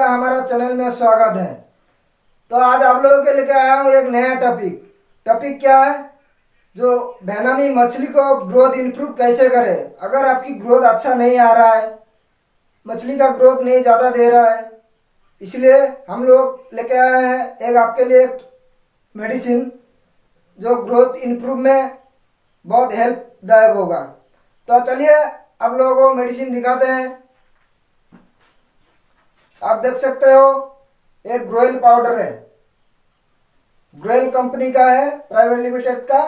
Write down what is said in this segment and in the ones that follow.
हमारा चैनल में स्वागत है। तो आज आप लोगों के लेकर आया हूँ एक नया टॉपिक क्या है, जो बेनामी मछली को ग्रोथ इम्प्रूव कैसे करें। अगर आपकी ग्रोथ अच्छा नहीं आ रहा है, मछली का ग्रोथ नहीं ज़्यादा दे रहा है, इसलिए हम लोग लेके आए हैं एक आपके लिए एक मेडिसिन जो ग्रोथ इम्प्रूव में बहुत हेल्पदायक होगा। तो चलिए आप लोगों को मेडिसिन दिखाते हैं। आप देख सकते हो एक ग्रोएल पाउडर है, ग्रोएल कंपनी का है, प्राइवेट लिमिटेड का।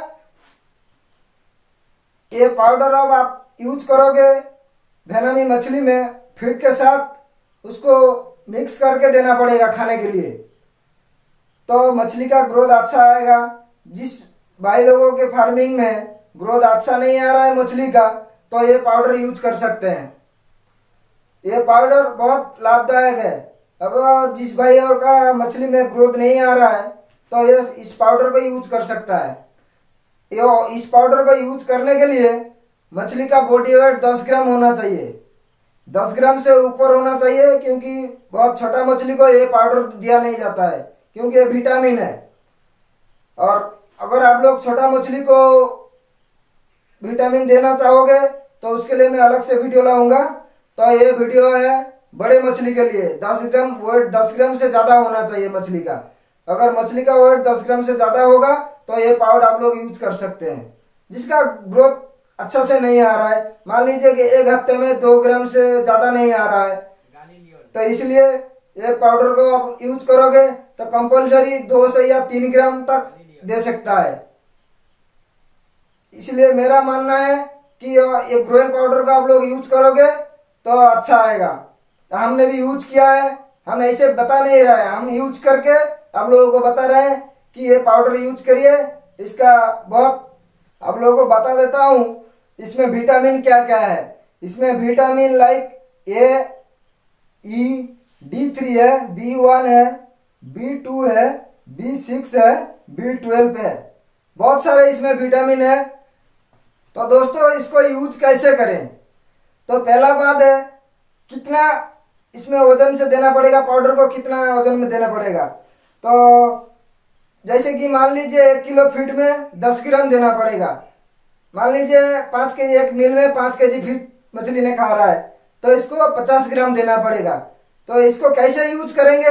ये पाउडर अब आप यूज करोगे बेनामी मछली में, फीड के साथ उसको मिक्स करके देना पड़ेगा खाने के लिए, तो मछली का ग्रोथ अच्छा आएगा। जिस भाई लोगों के फार्मिंग में ग्रोथ अच्छा नहीं आ रहा है मछली का, तो ये पाउडर यूज कर सकते हैं। ये पाउडर बहुत लाभदायक है। अगर जिस भाई और का मछली में ग्रोथ नहीं आ रहा है, तो ये इस पाउडर को यूज कर सकता है। इस पाउडर को यूज करने के लिए मछली का बॉडी वेट 10 ग्राम होना चाहिए, 10 ग्राम से ऊपर होना चाहिए, क्योंकि बहुत छोटा मछली को ये पाउडर दिया नहीं जाता है, क्योंकि ये विटामिन है। और अगर आप लोग छोटा मछली को विटामिन देना चाहोगे तो उसके लिए मैं अलग से वीडियो लाऊंगा। तो ये वीडियो है बड़े मछली के लिए। 10 ग्राम वेट 10 ग्राम से ज़्यादा होना चाहिए मछली का। अगर मछली का वेट 10 ग्राम से ज़्यादा होगा तो ये पाउडर आप लोग यूज कर सकते हैं। जिसका ग्रोथ अच्छा से नहीं आ रहा है, मान लीजिए कि एक हफ्ते में 2 ग्राम से ज़्यादा नहीं आ रहा है, तो इसलिए ये पाउडर को आप यूज करोगे तो कंपलसरी 2 से या 3 ग्राम तक दे सकता है। इसलिए मेरा मानना है कि ये ग्रोएल पाउडर का आप लोग यूज करोगे तो अच्छा आएगा। तो हमने भी यूज किया है, हम ऐसे बता नहीं रहे हैं, हम यूज करके आप लोगों को बता रहे हैं कि ये पाउडर यूज करिए। इसका बहुत आप लोगों को बता देता हूँ इसमें विटामिन क्या क्या है। इसमें vitamin like a, E, D3 है, B1 है, B2 है, B6 है, B12 है, बहुत सारे इसमें विटामिन है। तो दोस्तों इसको यूज कैसे करें, तो पहला बात है कितना इसमें वजन से देना पड़ेगा, पाउडर को कितना वजन में देना पड़ेगा। तो जैसे कि मान लीजिए 1 किलो फीड में 10 ग्राम देना पड़ेगा। मान लीजिए 5 केजी एक मील में 5 केजी फीड मछली ने खा रहा है, तो इसको 50 ग्राम देना पड़ेगा। तो इसको कैसे यूज करेंगे,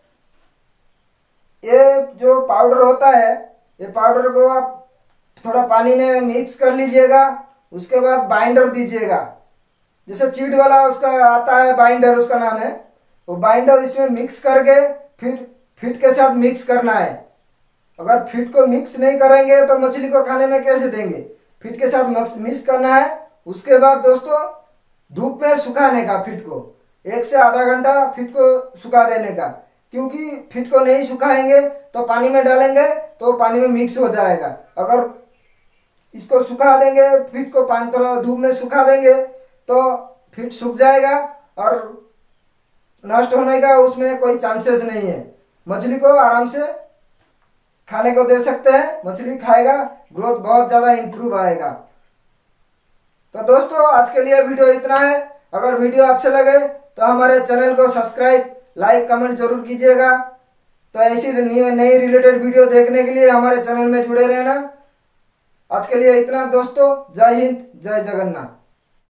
ये जो पाउडर होता है, ये पाउडर को आप थोड़ा पानी में मिक्स कर लीजिएगा, उसके बाद बाइंडर दीजिएगा। जैसे चीड वाला उसका आता है बाइंडर, उसका नाम है, वो बाइंडर इसमें मिक्स करके फिर फीड के साथ मिक्स करना है। अगर फीड को मिक्स नहीं करेंगे तो मछली को खाने में कैसे देंगे, फीड के साथ मिक्स करना है। उसके बाद दोस्तों धूप में सुखाने का, फीड को 1 से आधा घंटा फीड को सुखा देने का, क्योंकि फीड को नहीं सुखाएंगे तो पानी में डालेंगे तो पानी में मिक्स हो जाएगा। अगर इसको सुखा देंगे, फीड को पानी थोड़ा धूप में सुखा देंगे तो फीड सूख जाएगा और नष्ट होने का उसमें कोई चांसेस नहीं है। मछली को आराम से खाने को दे सकते हैं, मछली खाएगा, ग्रोथ बहुत ज़्यादा इम्प्रूव आएगा। तो दोस्तों आज के लिए वीडियो इतना है। अगर वीडियो अच्छे लगे तो हमारे चैनल को सब्सक्राइब, लाइक, कमेंट जरूर कीजिएगा। तो ऐसी नई रिलेटेड वीडियो देखने के लिए हमारे चैनल में जुड़े रहना। आज के लिए इतना दोस्तों, जय हिंद, जय जगन्नाथ।